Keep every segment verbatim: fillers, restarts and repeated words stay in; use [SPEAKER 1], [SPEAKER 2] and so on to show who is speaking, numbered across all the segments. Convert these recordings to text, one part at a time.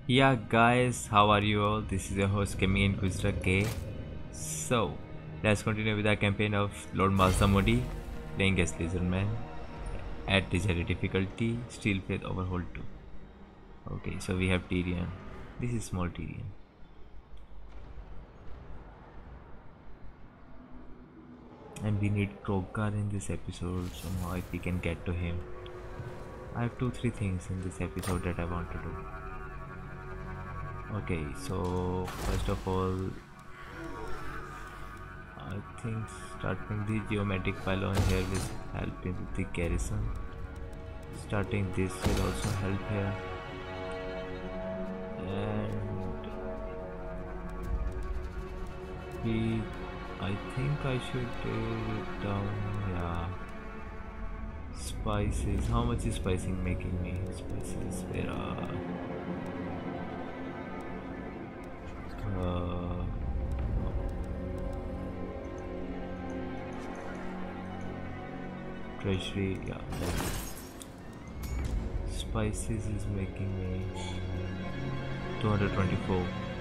[SPEAKER 1] Yeah, guys, how are you all? This is your host coming in Guster K. So, let's continue with our campaign of Lord Mazdamundi, playing as Lizardman at Legendary difficulty, Steel Faith Overhaul two. Okay, so we have Tyrion. This is small Tyrion. And we need Krogar in this episode, somehow if we can get to him. I have two, three things in this episode that I want to do. Okay, so first of all, I think starting the geometric pylon here will help in the garrison. Starting this will also help here. And we, I think I should take it down. Yeah. Spices. How much is spicing making me? Spices. Where are? Uh, treasury, yeah. Spices is making me two hundred twenty-four.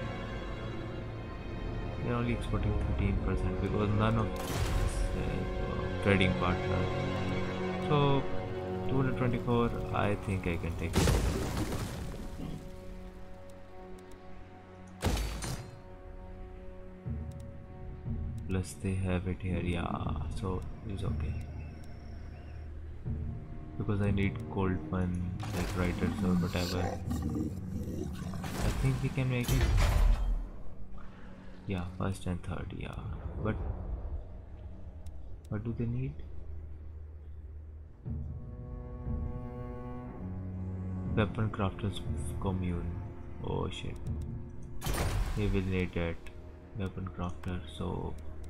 [SPEAKER 1] They're only exporting thirteen percent because none of uh, trading partner. So two hundred twenty-four, I think I can take it. Plus they have it here, yeah, so it's okay. Because I need cold one, like writers or whatever. I think we can make it. Yeah, first and third, yeah. But what do they need? Weapon crafters commune. Oh shit. He will need that weapon crafter, so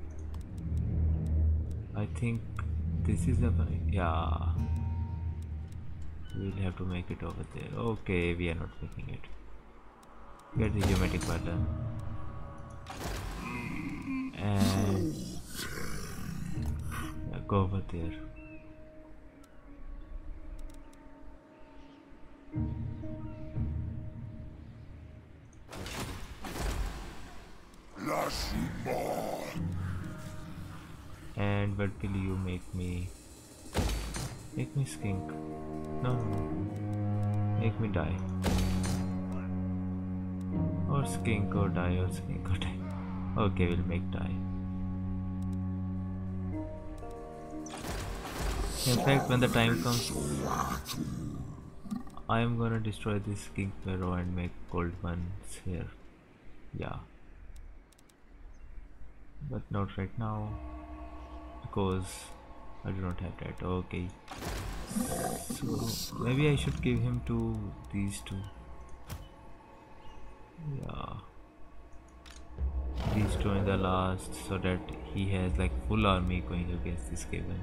[SPEAKER 1] I think this is the yeah. We'll have to make it over there. Okay, we are not making it. Get the geometric pattern. And yeah, go over there. And what will you make me? Make me skink. No, no, no. Make me die. Or skink or die or skink or die. Okay, we'll make die. In fact, when the time comes, I am gonna destroy this skink barrow and make gold ones here. Yeah. But not right now. Because I do not have that. Okay. So maybe I should give him to these two. Yeah. These two in the last so that he has like full army going against this Skaven.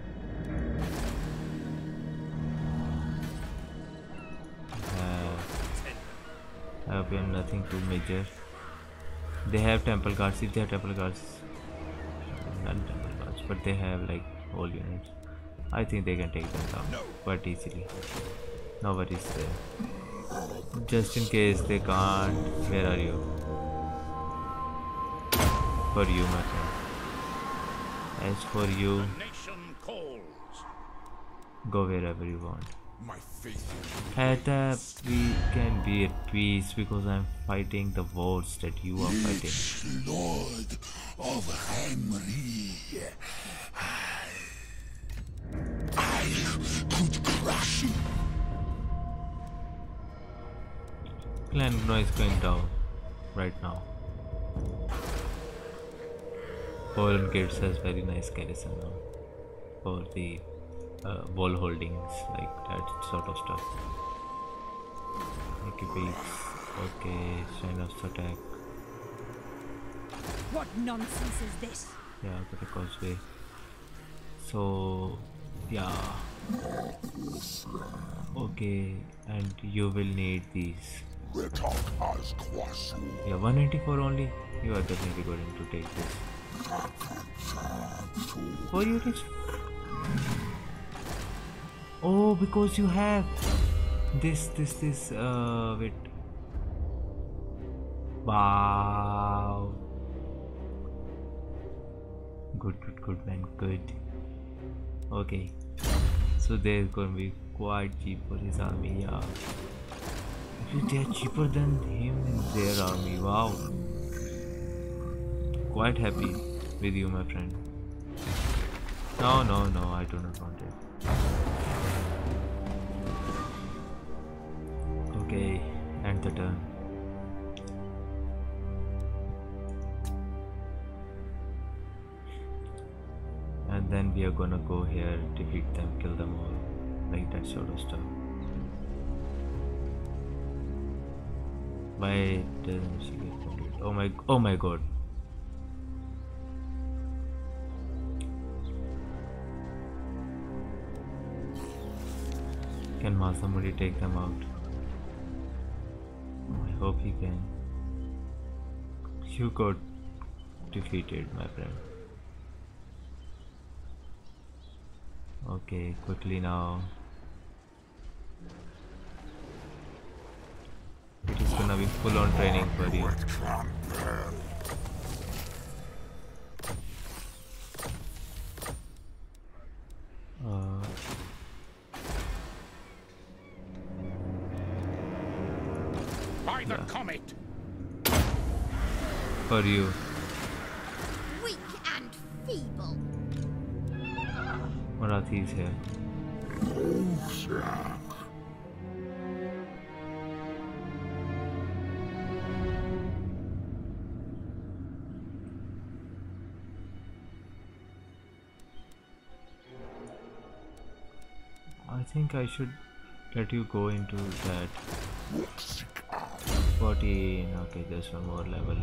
[SPEAKER 1] Uh, I hope I have nothing too major. They have temple guards. If they have temple guards, not temple guards, but they have like whole units. I think they can take them down quite easily. Nobody's there. Just in case they can't. Where are you? For you, my friend. As for you, go wherever you want. Heta, we can be at peace because I'm fighting the wars that you are fighting.
[SPEAKER 2] Lord of Henry, I could crush you.
[SPEAKER 1] Clan noise going down right now. Poland Gates has very nice garrison now for the uh, wall holdings, like that sort of stuff. Okay, beats. Okay, sign of attack.
[SPEAKER 3] What nonsense is this?
[SPEAKER 1] Yeah, got a causeway. So, yeah. Okay, and you will need these. Yeah, one ninety-four only. You are definitely going to take this. Four units. Oh, because you have this, this, this. Uh, wait. Wow. Good, good, good, man. Good. Okay. So they're going to be quite cheap for his army, yeah. Actually, they're cheaper than him in their army. Wow. Quite happy with you, my friend. No, no, no, I do not want it. Okay, end the turn. And then we are gonna go here, defeat them, kill them all, like that sort of stuff. Why doesn't she get complete? Oh my, oh my god. Can Mazdamundi take them out? I hope he can. You got defeated, my friend. Okay, quickly now. It is gonna be full on training for you. Uh,
[SPEAKER 2] By the
[SPEAKER 1] yeah.
[SPEAKER 2] comet.
[SPEAKER 1] For you.
[SPEAKER 3] Weak and feeble.
[SPEAKER 1] What are these here? I think I should let you go into that. fourteen. Okay, just one more level.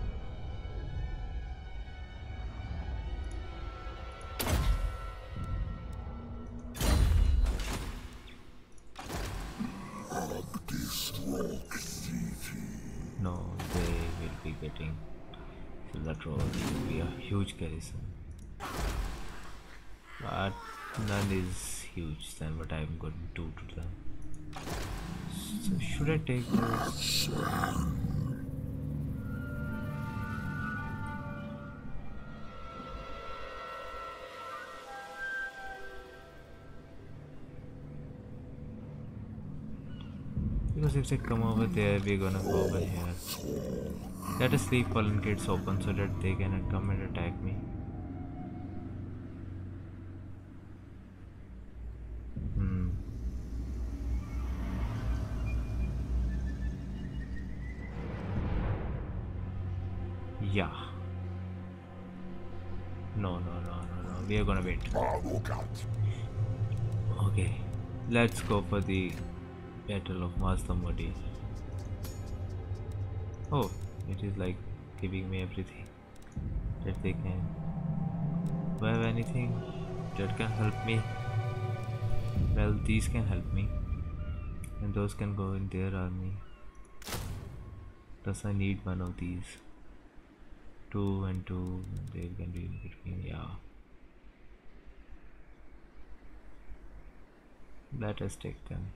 [SPEAKER 1] No, they will be getting to that road. It will be a huge garrison. But none is huge than what I'm going to do to them. So should I take this? Because if they come over there, we're gonna go over here. Let us leave fallen gates open so that they cannot come and attack me. Hmm. Yeah. No, no, no, no, no. We are gonna wait. Okay. Let's go for the Battle of Mazdamundi. Oh, it is like giving me everything that they can. Do I have anything that can help me? Well, these can help me, and those can go in their army. Thus I need one of these. Two and two, they can be in between, yeah. Let us take them.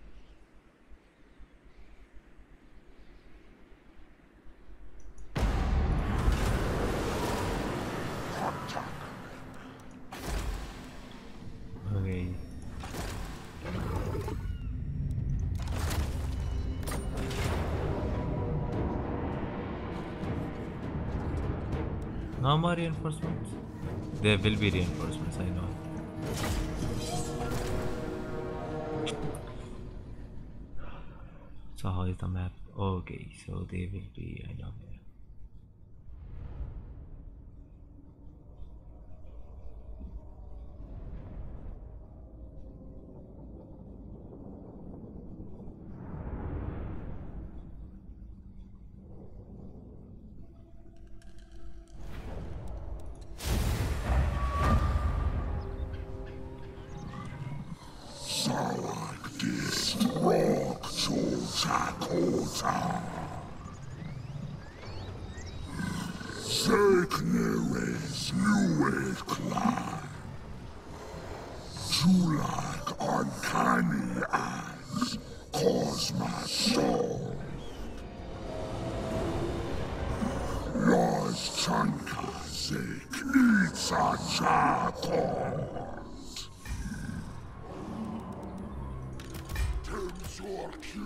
[SPEAKER 1] Okay. No more reinforcements? There will be reinforcements, I know. So how is the map? Okay, so they will be, I know.
[SPEAKER 2] Sekneres luet clan. You like uncanny eyes cause my soul. such a cause. Tensor Q.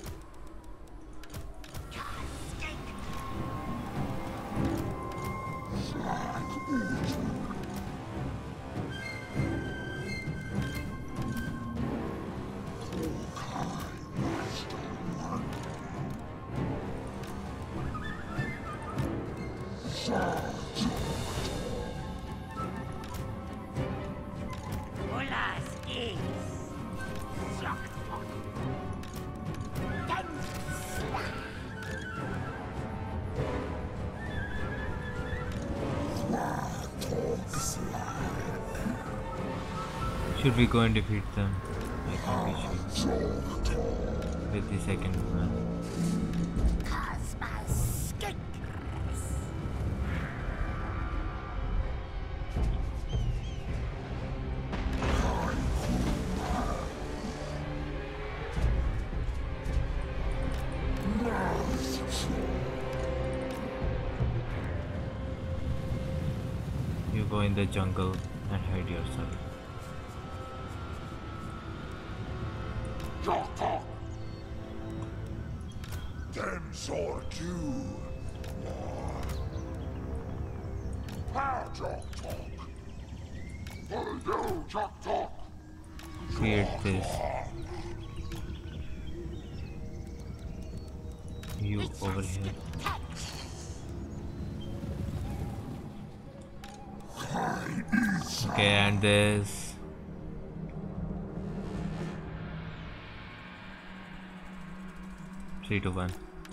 [SPEAKER 1] Should we go and defeat them? I think we should. With the second one. You go in the jungle and hide yourself.
[SPEAKER 2] Tensor Q. How talk talk? Hello, talk talk.
[SPEAKER 1] Create this. You over here. Okay, and this. Three to one.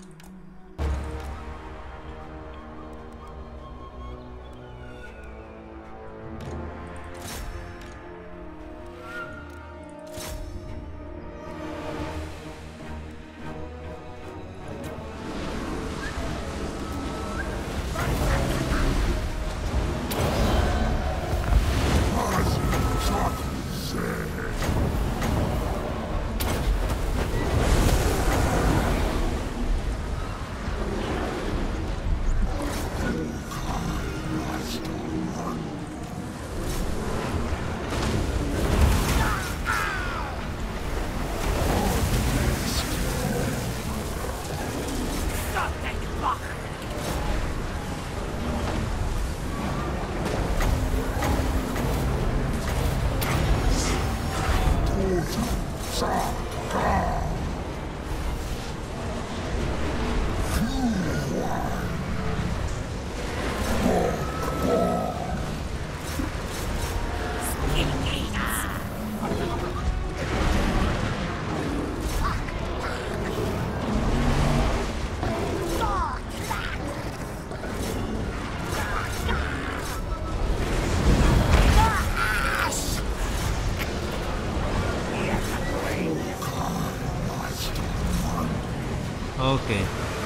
[SPEAKER 1] Okay.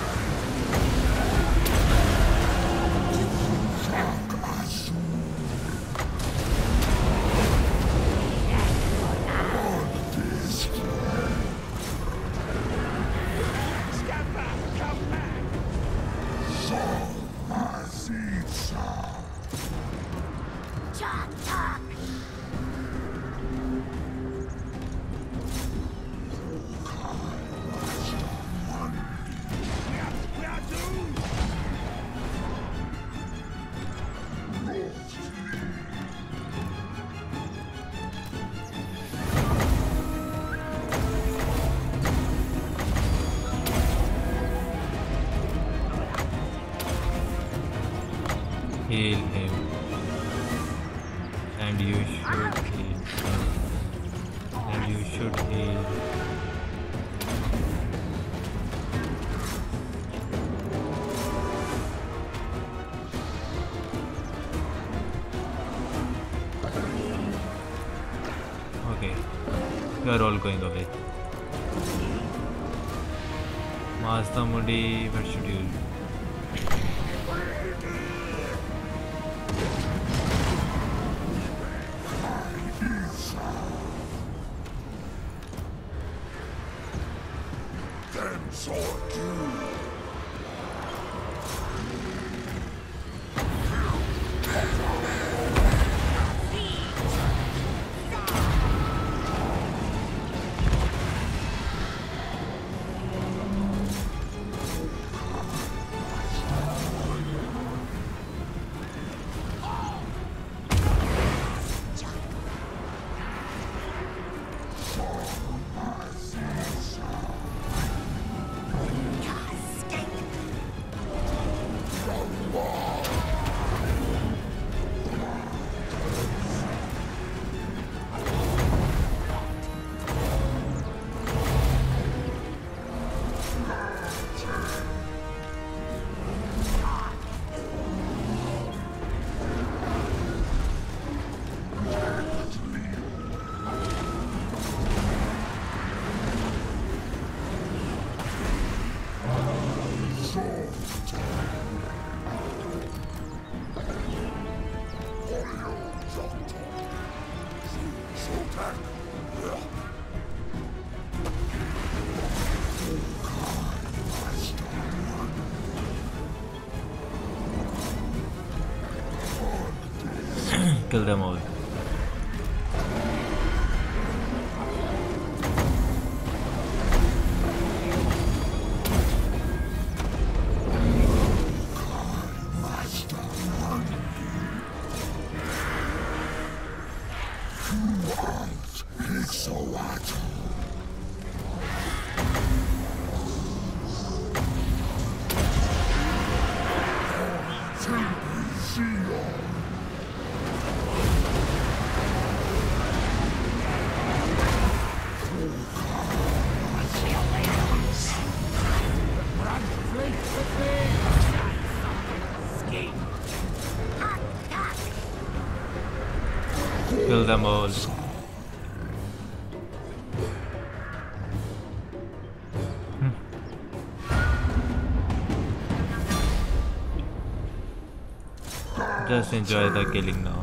[SPEAKER 1] Heal him, and you should heal him, and you should heal. Okay, you are all going away. Mazdamundi, where should you? Kill them all.
[SPEAKER 2] Hexoatl.
[SPEAKER 1] Kill them all. Just enjoy the killing now.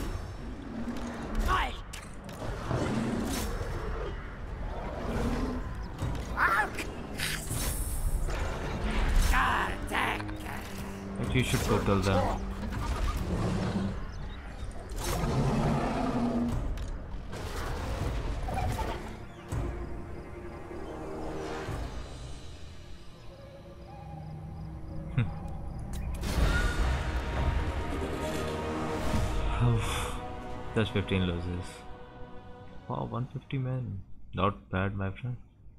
[SPEAKER 1] But you should go kill them. That's fifteen losses. Wow, one hundred fifty men. Not bad, my friend.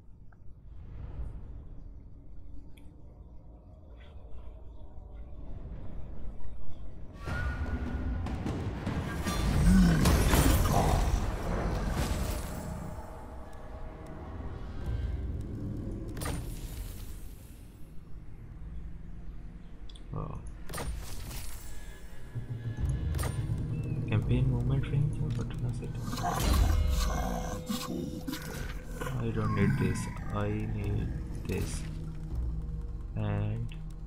[SPEAKER 1] Oh. Campaign movement range, or what was it? I don't need this. I need this. And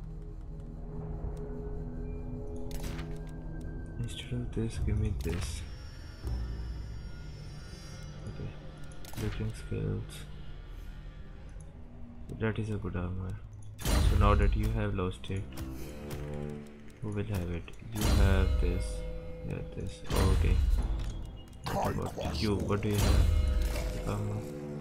[SPEAKER 1] instead of this, give me this. Okay. Looting skills. That is a good armor. So now that you have lost it, who will have it? You have this. Yeah, this. Oh, okay. What about you? What do you have? Um,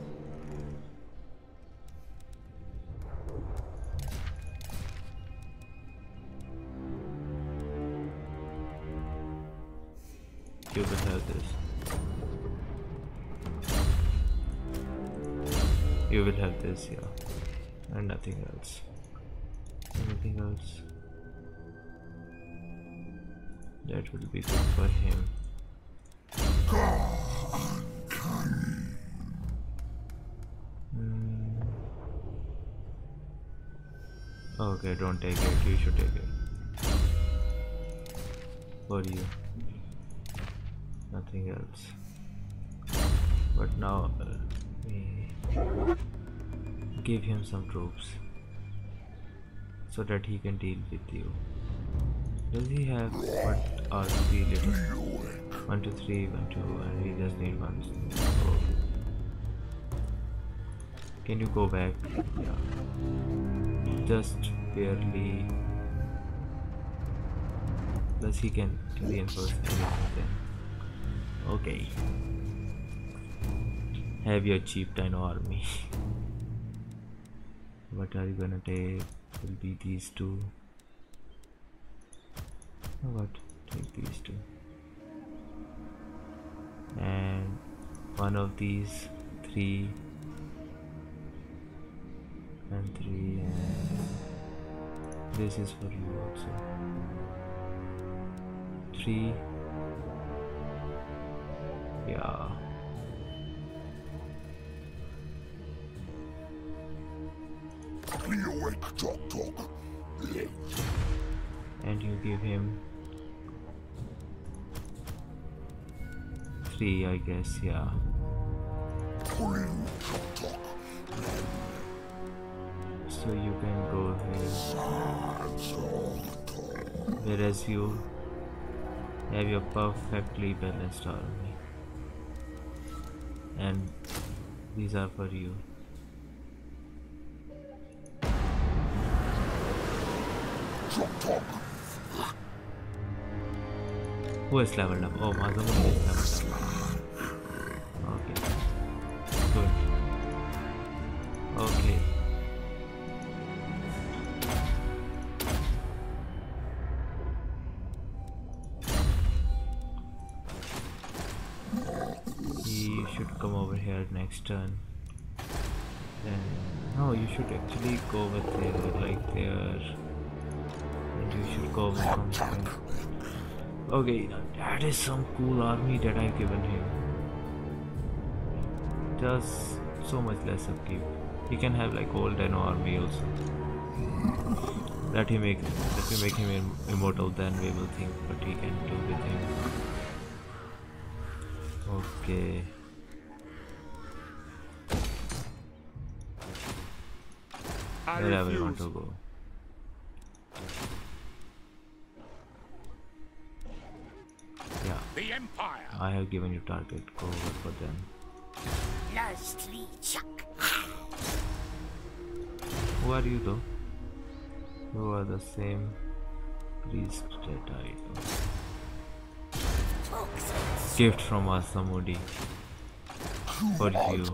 [SPEAKER 1] you will have this. You will have this, yeah. And nothing else. Anything else? That will be good for him. Mm. Okay, don't take it. You should take it. For you. Nothing else. But now, uh, we give him some troops so that he can deal with you. Does he have what are three little? One, two, three, one, two, and we just need one. Oh. Can you go back? Yeah. Just barely. Plus he can reinforce everything then. Okay. Have your cheap dino army. What are you gonna take? Will be these two. What? Take these two. And one of these three and three, and this is for you also. Three. Yeah. And you give him three, I guess, yeah. So you can go here. Whereas you have your perfectly balanced army. And these are for you. Who is leveled up? Oh, Mazdamundi is leveled up. Okay. Good. Okay. You should come over here next turn. Then no, you should actually go with there, like there. And you should go with something. Okay, that is some cool army that I've given him. Does so much less upkeep. He can have like old and army also. Let him make let me make him im immortal, then we will think what he can do with him. Okay. Where I will want to go. Yeah.
[SPEAKER 2] The Empire.
[SPEAKER 1] I have given you target. Go over for them. Who are you though? You are the same priest that I know. Gift from Mazdamundi. For you.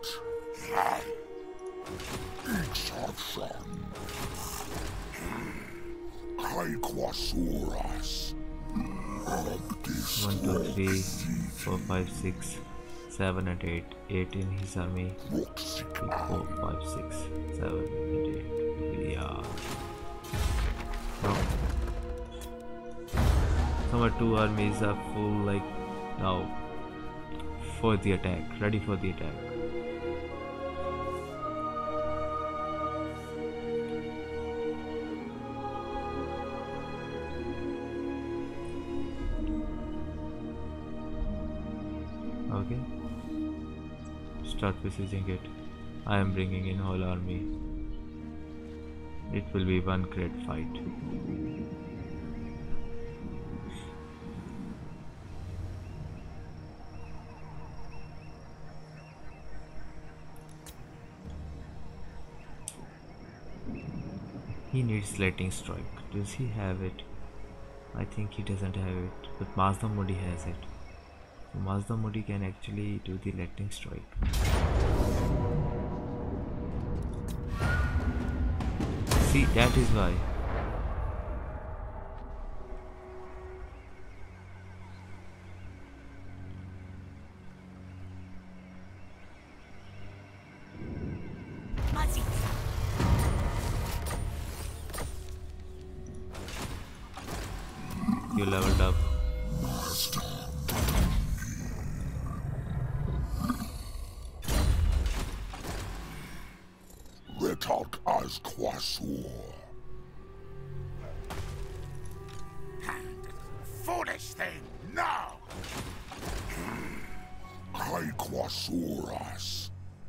[SPEAKER 1] One, two, three, four, five, six, seven, and eight. Eight in his army. Three, four, five, six, seven, and eight. Yeah. Oh. Some two armies are full, like now for the attack. Ready for the attack. Okay. Start besieging it. I am bringing in whole army. It will be one great fight. He needs lightning strike. Does he have it? I think he doesn't have it, but Mazdamundi has it. So Mazdamundi can actually do the lightning strike. See, that is why. You leveled up.
[SPEAKER 2] Retalk as Quasur. Foolish thing, now! Kai Quasuras.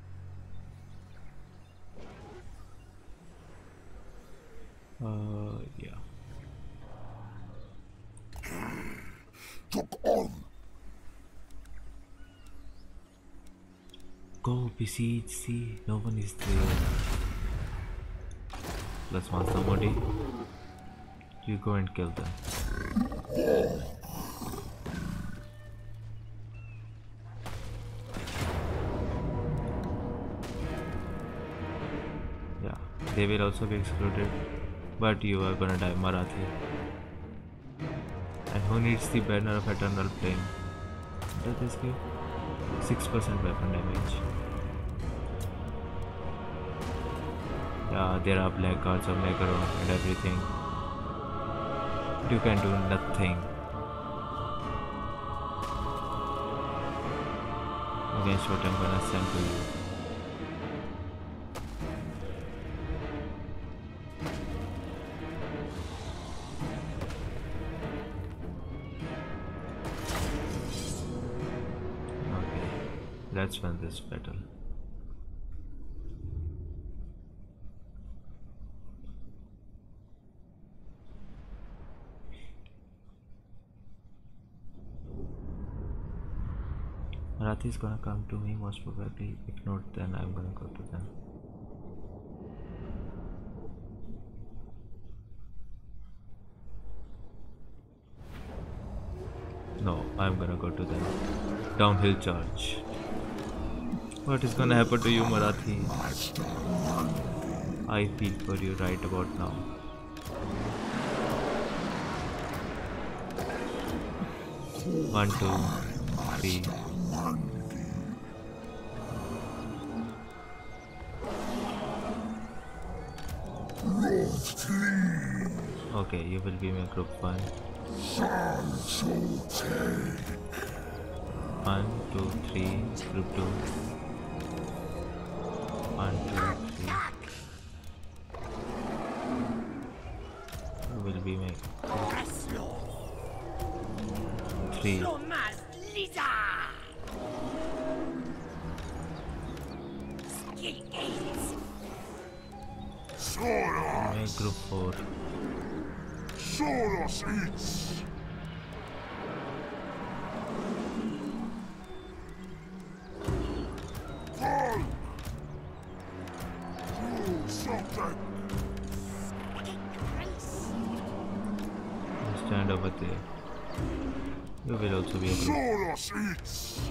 [SPEAKER 1] Uh, yeah.
[SPEAKER 2] Took on.
[SPEAKER 1] Go besiege, see, no one is there. Plus Mazdamundi. You go and kill them. Yeah, they will also be excluded. But you are gonna die, Marathi. And who needs the banner of eternal flame? Does this give six percent weapon damage? Yeah, there are black guards of Megaron and everything. You can do nothing against what I'm gonna send to you. Let's win this battle. Marathi is gonna come to me most probably. If not, then I'm gonna go to them. I'm gonna go to the downhill charge. What is gonna happen to you, Marathi? I feel for you right about now. One, two, three. Okay, you will be my group one. One, two, three, group two. One, two, three. You will be my three. My group four.
[SPEAKER 2] Soros eats. Fall. Do something.
[SPEAKER 1] Stand over there. You will also be a group.
[SPEAKER 2] Soros eats.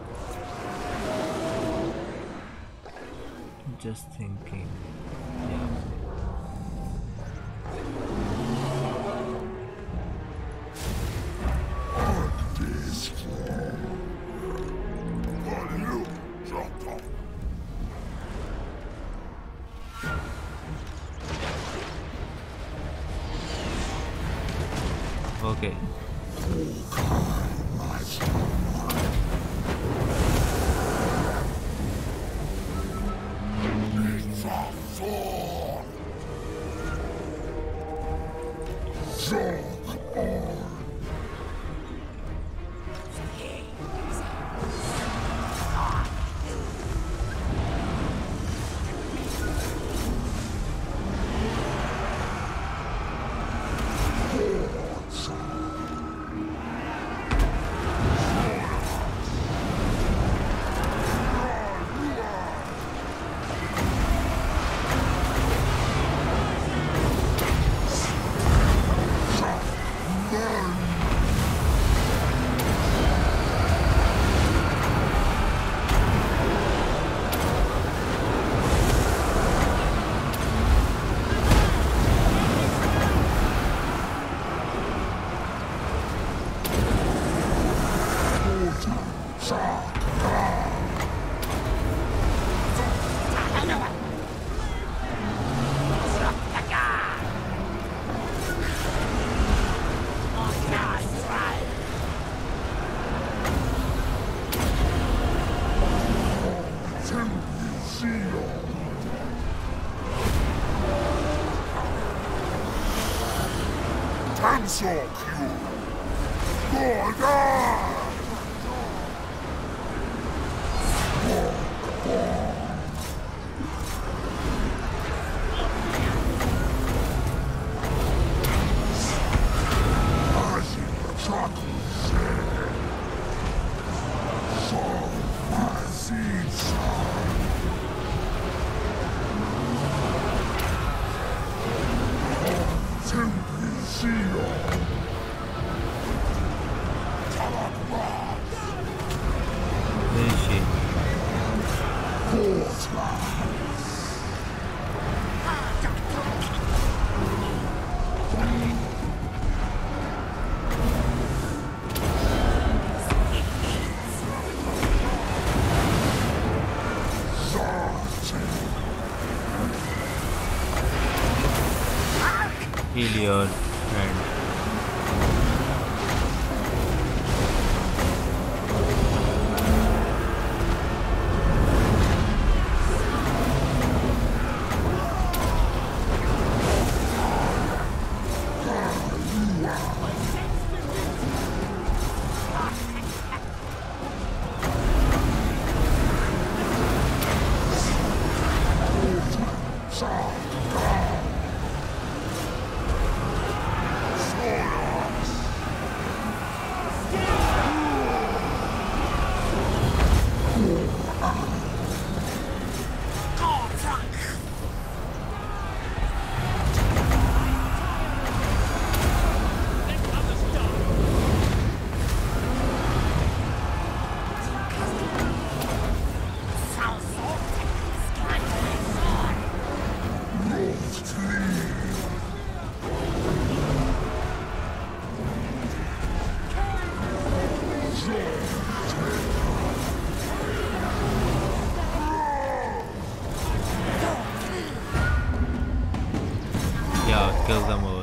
[SPEAKER 1] Just thinking. Yeah. Okay.
[SPEAKER 2] Cancel you! Lord!
[SPEAKER 1] Heal your friend. Yeah, kill them all.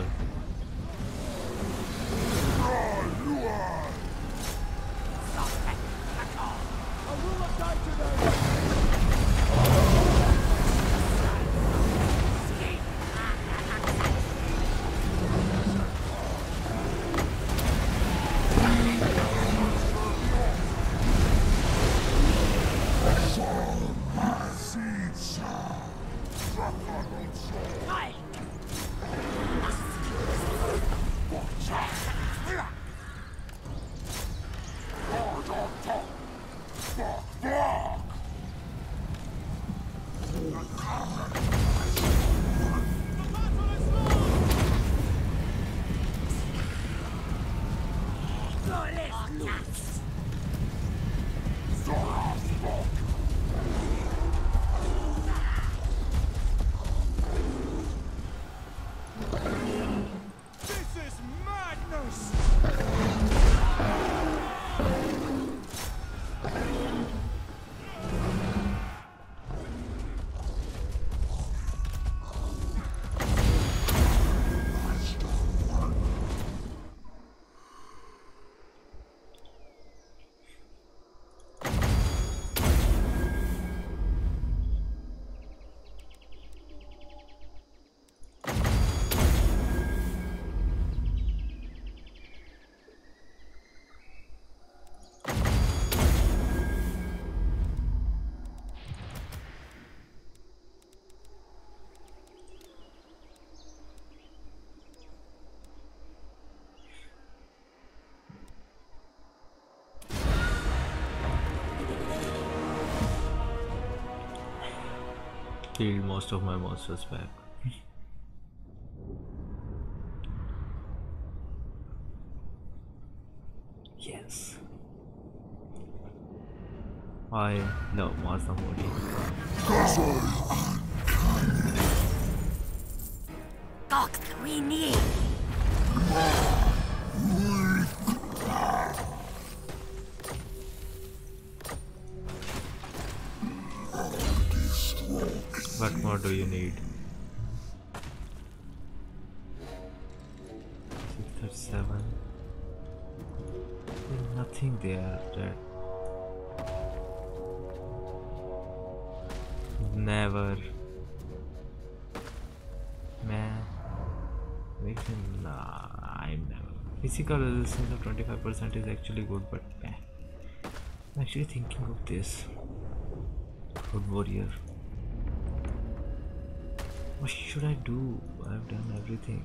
[SPEAKER 1] Killed most of my monsters back. Yes. I love Mazdamundi. What more do you need? six thirty-seven. There's nothing there. That never. Man. Makes him. Nah, I'm never. Physical resistance of twenty-five percent is actually good, but man. I'm actually thinking of this. Good warrior. What should I do? I've done everything.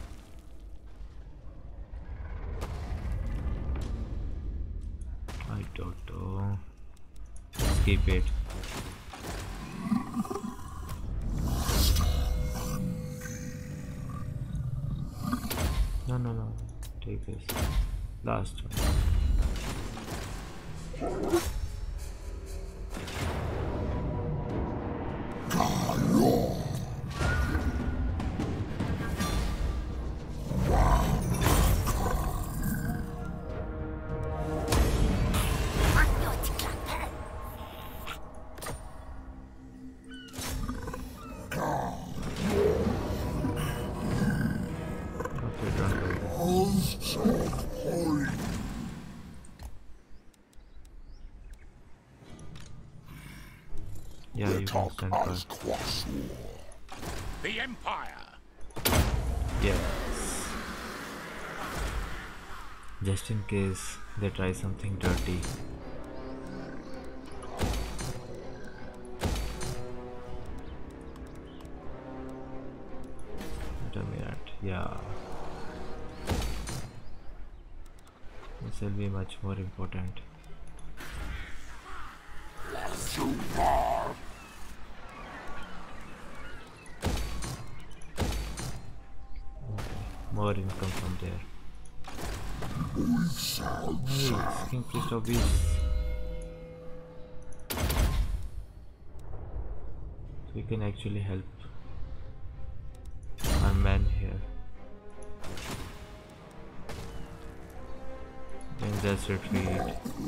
[SPEAKER 1] I don't know. Skip it. No, no, no. Take this. Last one. Yeah, you can stand for
[SPEAKER 2] the Empire.
[SPEAKER 1] Yes. Just in case they try something dirty. Wait a minute. Yeah. This will be much more important.
[SPEAKER 2] Too far.
[SPEAKER 1] More income from there. Nice. King Priest of Beasts. So we can actually help. just retreat.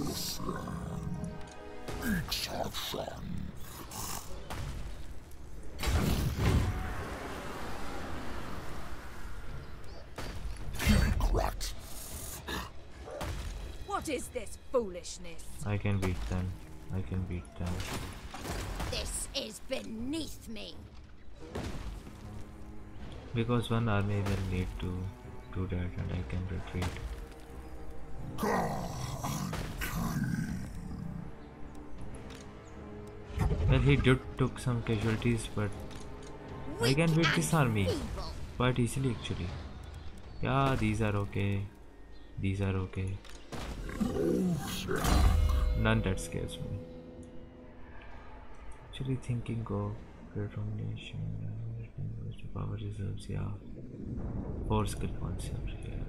[SPEAKER 3] What is this foolishness?
[SPEAKER 1] I can beat them. I can beat them.
[SPEAKER 3] This is beneath me.
[SPEAKER 1] Because one army will need to do that and I can retreat. Well, he did took some casualties, but I can beat this army quite easily actually. Yeah, these are okay. These are okay. None that scares me. Actually thinking of great domination, power reserves, yeah. Four skill concepts, yeah.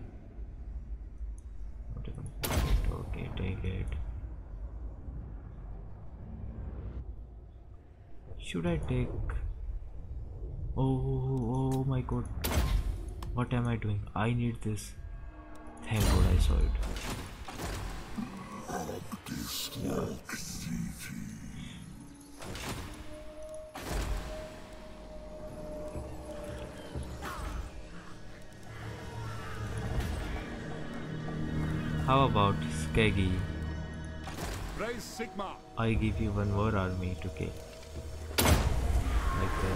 [SPEAKER 1] Not even it. Okay, take it. Should I take? Oh, oh my god. What am I doing? I need this. Thank god I saw it. Yeah. How about Skaggy?
[SPEAKER 2] Raise Sigma.
[SPEAKER 1] I give you one more army to kill. Like that.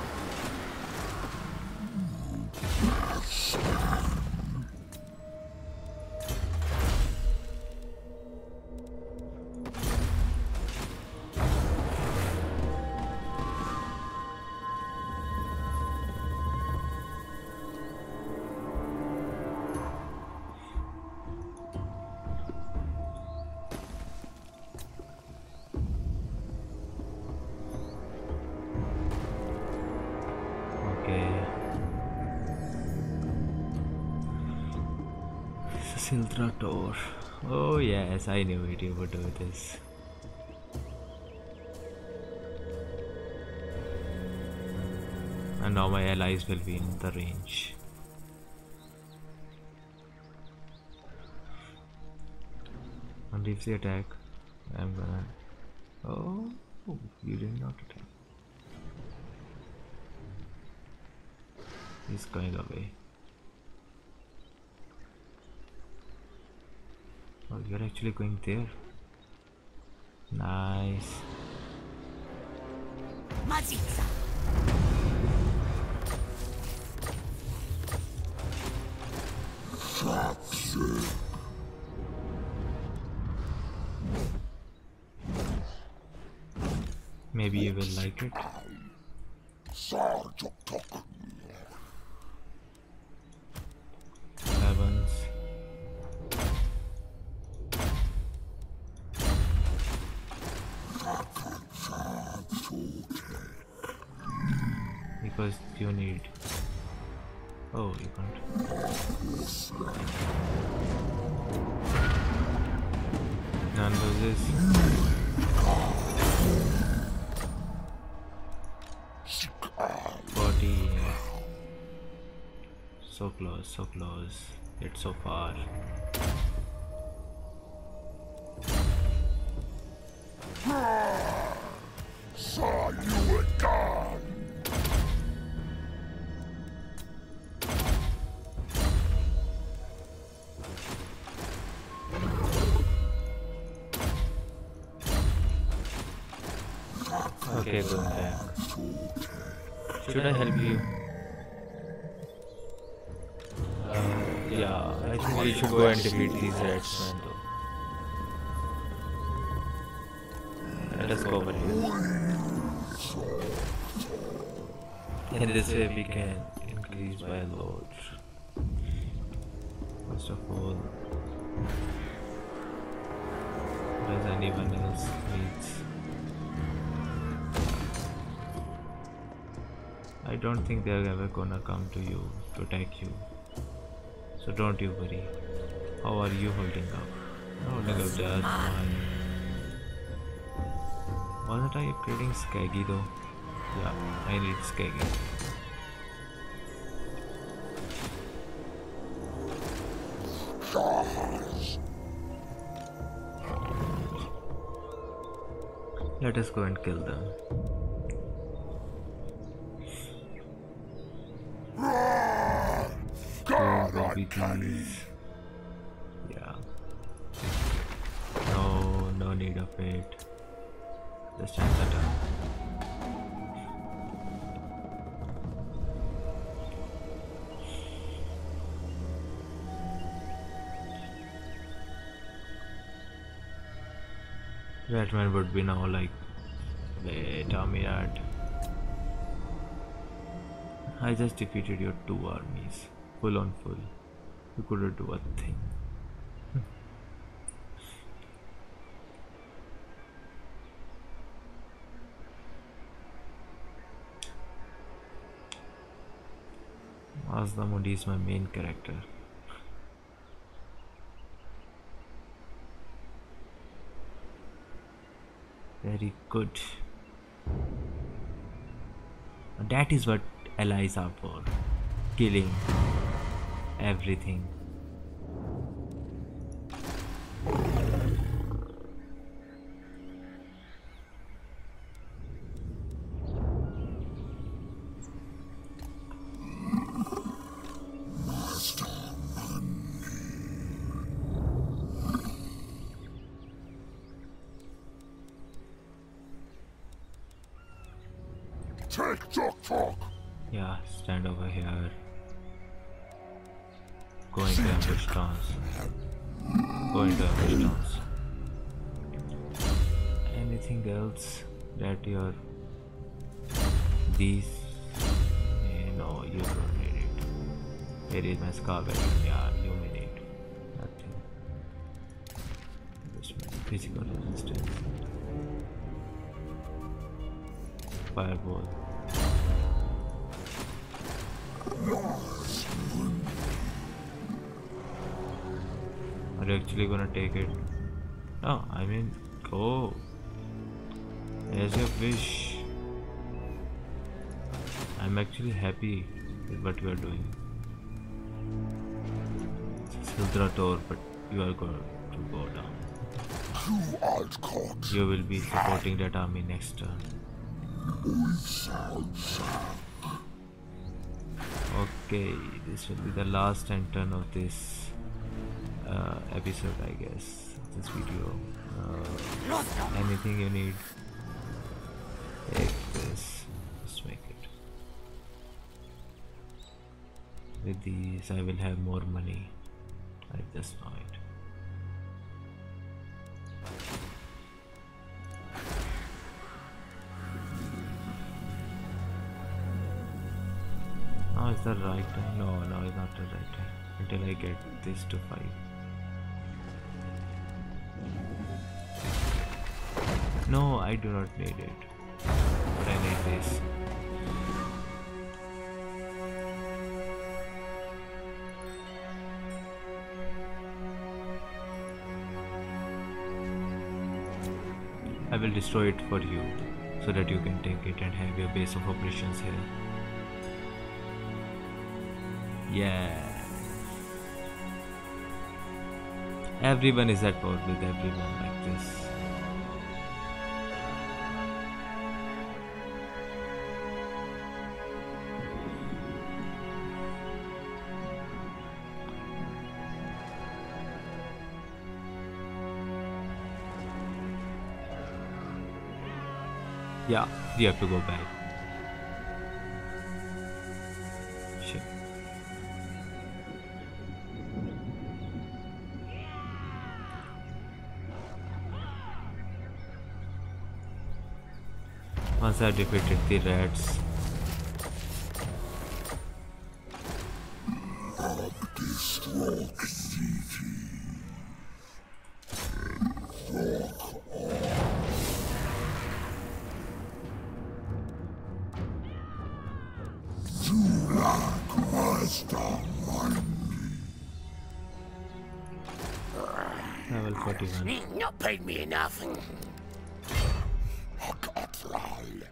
[SPEAKER 1] Siltrator. Oh yes, I knew it, you would do this. And now my allies will be in the range. And if they attack, I'm gonna... Oh, you did not attack. He's going away. Oh, you're actually going there. Nice.
[SPEAKER 3] Mazitza.
[SPEAKER 1] Maybe you will like it. Evans. Because you need... Oh, you can't. None loses. forty. So close, so close. It's so far.
[SPEAKER 2] Saw you again.
[SPEAKER 1] Okay, go back. Should I help you? Uh, yeah, I think we should go and defeat these Redsmen though. Let us go over here. In this way we can increase by a lot. First of all, does anyone else needs? I don't think they're ever gonna come to you to attack you. So don't you worry. How are you holding up? I'm holding up just fine. Wasn't I upgrading Skaggy though? Yeah, I need Skaggy. Let us go and kill them.
[SPEAKER 2] God,
[SPEAKER 1] Two
[SPEAKER 2] I
[SPEAKER 1] baby
[SPEAKER 2] can't
[SPEAKER 1] keys. Yeah. No, no need of it. Just end the turn. Ratman would be now like, wait a minute. I just defeated your two armies, full on full. You couldn't do a thing. Mazdamundi is my main character. Very good. That is what allies are for. Killing everything.
[SPEAKER 2] Take talk talk.
[SPEAKER 1] Yeah, stand over here. Go into ambush stance. Go into ambush stance. Anything else that you're... These... Eh, no, you don't need it. Where is my scar weapon? Yeah, you may need nothing. Just physical resistance. Fireball. Are you actually gonna take it? No, I mean, go. As you wish. I'm actually happy with what you are doing. It's Hildrator, but you are going to go down.
[SPEAKER 2] You outcocked.
[SPEAKER 1] You will be supporting that army next turn. Okay, this will be the last end turn of this uh, episode, I guess, of this video. Uh, anything you need, take this, just make it. With these, I will have more money. I just know it. Now is the right time? No, no, it's not the right time. Until I get this to five. No, I do not need it. But I need this. I will destroy it for you, so that you can take it and have your base of operations here. Yeah. Everyone is at war with everyone like this. Yeah, we have to go back. Shit. Once I defeated the rats, level forty-one.
[SPEAKER 4] Not paid me enough.
[SPEAKER 2] Hexoatl.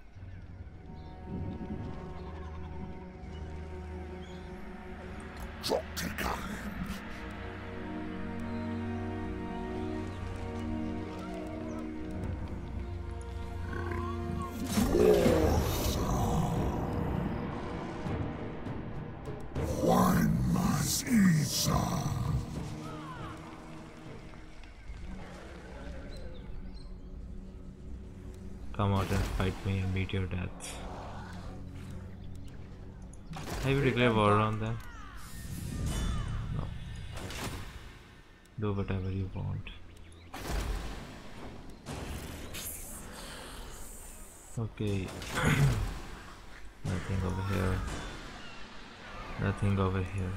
[SPEAKER 2] Trotica.
[SPEAKER 1] Come out and fight me and meet your death. Have you declared war on them? No. Do whatever you want. Okay. Nothing over here. Nothing over here.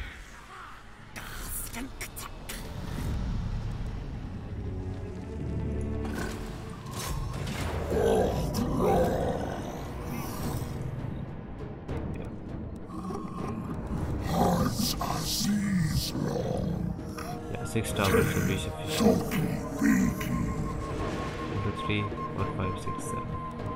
[SPEAKER 1] Yeah, six towers should be sufficient. One, two, three, four, five, six, seven.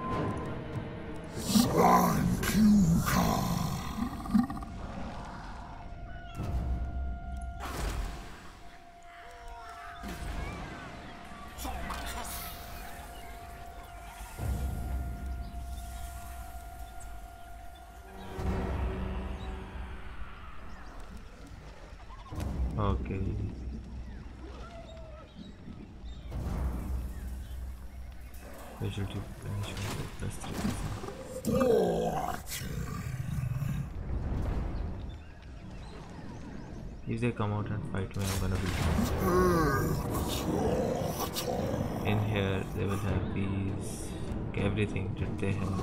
[SPEAKER 1] Okay. Casualty punishment plus three. If they come out and fight me, I'm gonna be in here. They will have these, everything that they have.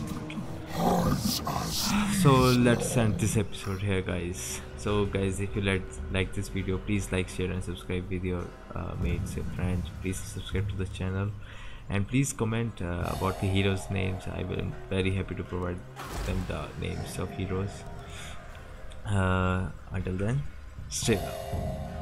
[SPEAKER 1] So let's end this episode here, guys. So guys, if you like like this video, please like, share and subscribe with your uh, mates and friends. Please subscribe to the channel and please comment uh, about the heroes names. I will be very happy to provide them the names of heroes. Uh, until then, stay well.